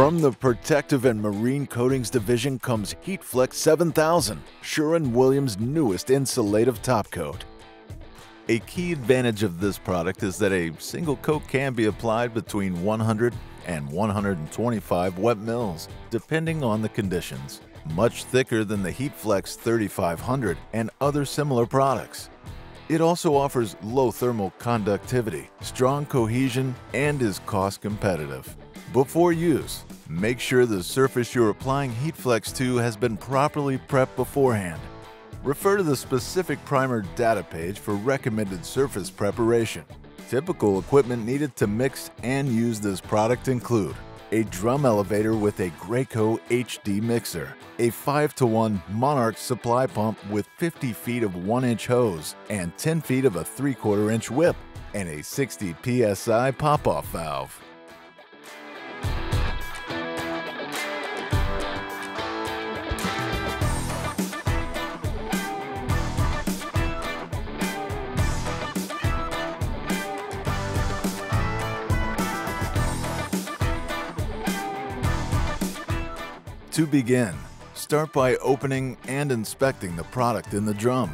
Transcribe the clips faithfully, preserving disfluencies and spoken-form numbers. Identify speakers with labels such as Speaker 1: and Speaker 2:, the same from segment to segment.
Speaker 1: From the Protective and Marine Coatings Division comes HeatFlex seven thousand, Sherwin-Williams' newest insulative top coat. A key advantage of this product is that a single coat can be applied between one hundred and one hundred twenty-five wet mils, depending on the conditions. Much thicker than the HeatFlex thirty-five hundred and other similar products. It also offers low thermal conductivity, strong cohesion, and is cost competitive. Before use, make sure the surface you're applying HeatFlex to has been properly prepped beforehand. Refer to the specific primer data page for recommended surface preparation. Typical equipment needed to mix and use this product include a drum elevator with a Graco H D mixer, a five to one Monarch supply pump with fifty feet of one inch hose and ten feet of a three quarter inch whip, and a sixty P S I pop-off valve. To begin, start by opening and inspecting the product in the drum.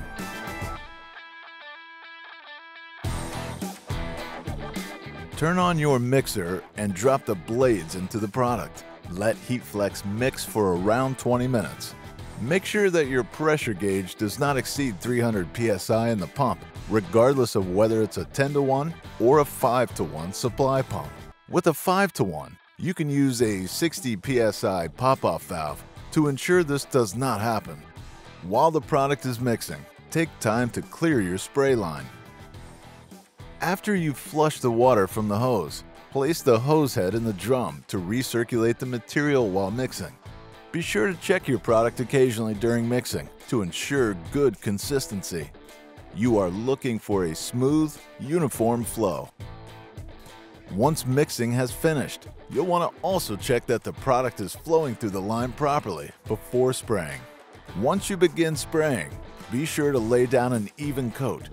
Speaker 1: Turn on your mixer and drop the blades into the product. Let HeatFlex mix for around twenty minutes. Make sure that your pressure gauge does not exceed three hundred P S I in the pump, regardless of whether it's a ten to one or a five to one supply pump. With a five to one, you can use a sixty P S I pop-off valve to ensure this does not happen. While the product is mixing, take time to clear your spray line. After you flush the water from the hose, place the hose head in the drum to recirculate the material while mixing. Be sure to check your product occasionally during mixing to ensure good consistency. You are looking for a smooth, uniform flow. Once mixing has finished, you'll want to also check that the product is flowing through the line properly before spraying. Once you begin spraying, be sure to lay down an even coat.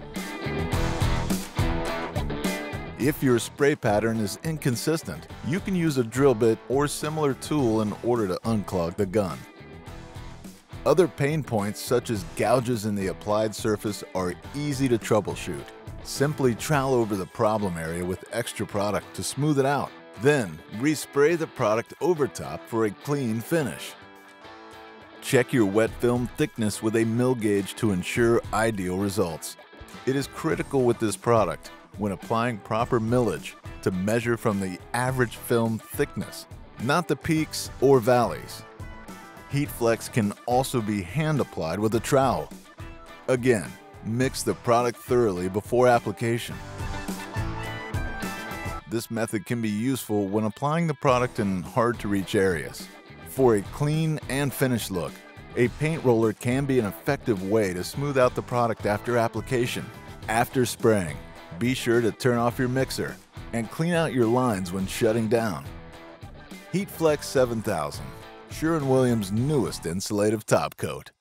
Speaker 1: If your spray pattern is inconsistent, you can use a drill bit or similar tool in order to unclog the gun. Other pain points such as gouges in the applied surface are easy to troubleshoot. Simply trowel over the problem area with extra product to smooth it out. Then, respray the product over top for a clean finish. Check your wet film thickness with a mill gauge to ensure ideal results. It is critical with this product, when applying proper millage, to measure from the average film thickness, not the peaks or valleys. HeatFlex can also be hand applied with a trowel. Again, mix the product thoroughly before application. This method can be useful when applying the product in hard-to-reach areas. For a clean and finished look, a paint roller can be an effective way to smooth out the product after application. After spraying, be sure to turn off your mixer and clean out your lines when shutting down. HeatFlex seven thousand, Sherwin-Williams' newest insulative top coat.